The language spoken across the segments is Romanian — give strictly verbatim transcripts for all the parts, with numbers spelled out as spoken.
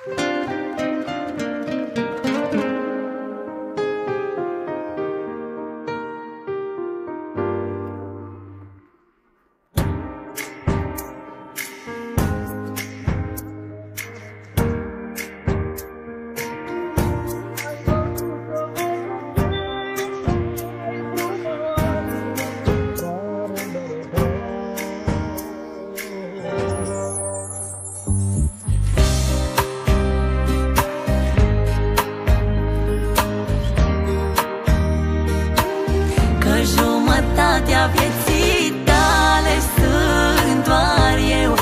Jumătatea vieții tale sunt doar eu.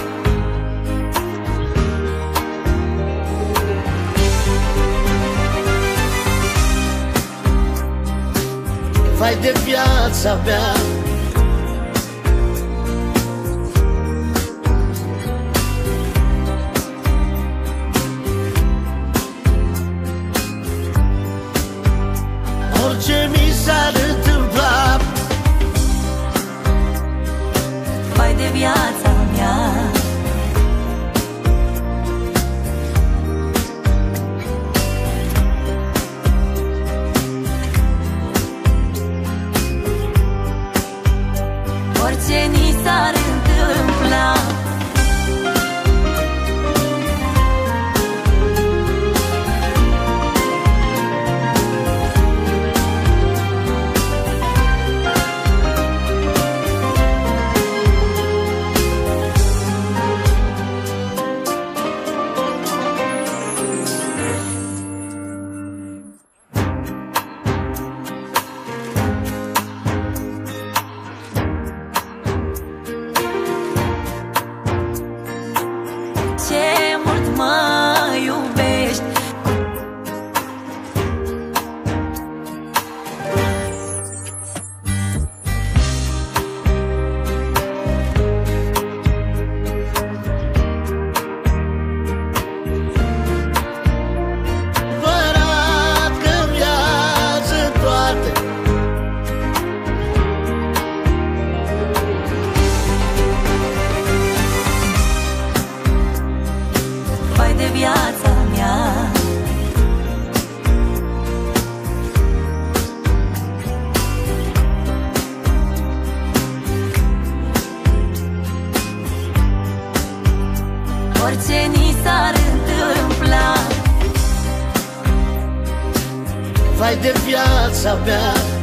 Vai de viața mea, orice mi s-ar întâmpla. Vai de viața mea, orice ni s-ar întâmpla. Ce mult mă iubești, vă arăt că-mi viață toate. vai de viața mea, orice ni s-ar întâmpla. Vai de viața mea,